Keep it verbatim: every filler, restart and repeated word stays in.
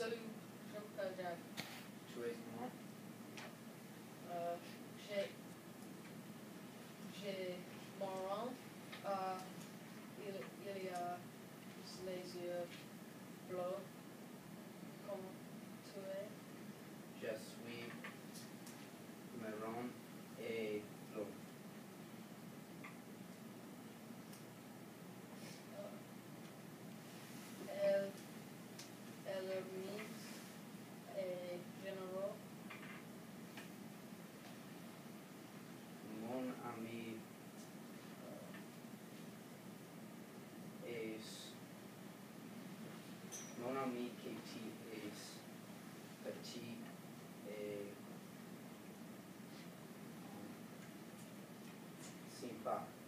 Salut, je m'appelle Jack. Tu es comment? Euh, j'ai, j'ai marrant. Euh, il, il y a les yeux bleus, comme tu es. Je suis marron et bleu. Euh, elle, elle mise est généreux. Mon ami es mon ami Katie es petit et um, sympa.